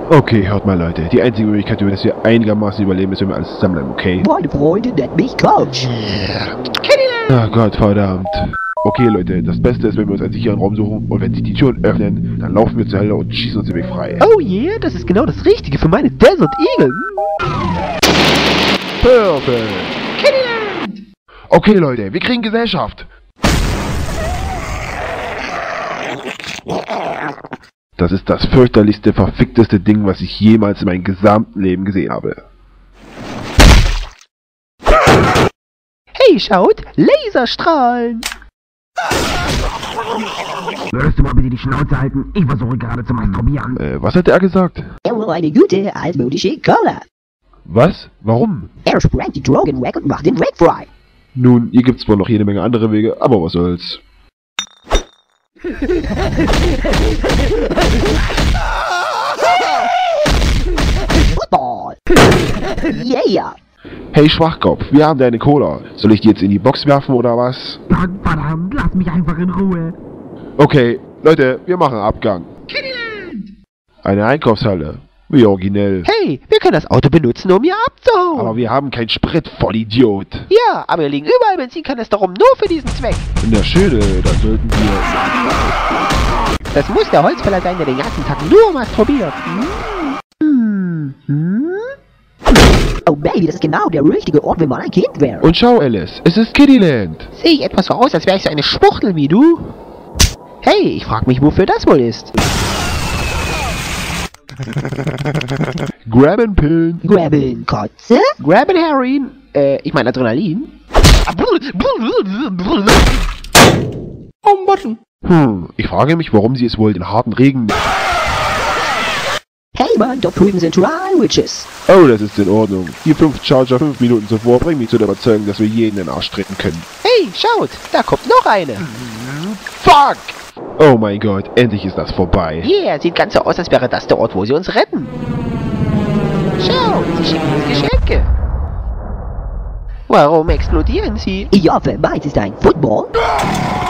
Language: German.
Okay, hört mal Leute, die einzige Möglichkeit, dass wir einigermaßen überleben, ist, wenn wir alles zusammenbleiben, okay? Meine Freunde nennt mich Coach. Ach Gott, verdammt. Okay Leute, das Beste ist, wenn wir uns einen sicheren Raum suchen und wenn sich die Türen öffnen, dann laufen wir zur Hölle und schießen uns den Weg frei. Oh yeah, das ist genau das Richtige für meine Desert Eagle. Perfekt. Okay Leute, wir kriegen Gesellschaft. Das ist das fürchterlichste, verfickteste Ding, was ich jemals in meinem gesamten Leben gesehen habe. Hey, schaut, Laserstrahlen. Würdest du mal bitte die Schnauze halten? Ich versuche gerade zu masturbieren. Was hat er gesagt? Er will eine gute, altmodische Cola. Was? Warum? Er sprengt die Drogen weg und macht den Weg frei. Nun, hier gibt's zwar noch jede Menge andere Wege, aber was soll's. Football. Yeah. Hey Schwachkopf, wir haben deine Cola. Soll ich die jetzt in die Box werfen oder was? Verdammt, lass mich einfach in Ruhe. Okay, Leute, wir machen Abgang. Eine Einkaufshalle. Wie originell. Hey, wir können das Auto benutzen, um hier abzuhauen. Aber wir haben keinen Sprit, Vollidiot. Ja, aber hier liegen überall Benzinkanister rum, nur für diesen Zweck. Na schöne, dann sollten wir... Das muss der Holzfäller sein, der den ganzen Tag nur masturbiert. Oh Baby, das ist genau der richtige Ort, wenn man ein Kind wäre. Und schau, Alice, es ist Kittyland. Sehe ich etwas so aus, als wäre ich so eine Spuchtel wie du? Hey, ich frage mich, wofür das wohl ist. Grabben Pillen. Grabbeln Kotze? Grab and Heroin, ich meine Adrenalin. Ich frage mich, warum sie es wohl den harten Regen... Hey Mann, dort drüben sind Ryan-Witches. Oh, das ist in Ordnung. Die 5 Charger 5 Minuten zuvor bringen mich zu der Überzeugung, dass wir jeden in den Arsch treten können. Hey, schaut, da kommt noch eine. Fuck! Oh mein Gott, endlich ist das vorbei. Yeah, sieht ganz so aus, als wäre das der Ort, wo sie uns retten. Schau, sie schicken uns Geschenke. Warum explodieren sie? Ich hoffe, meins ist ein Football.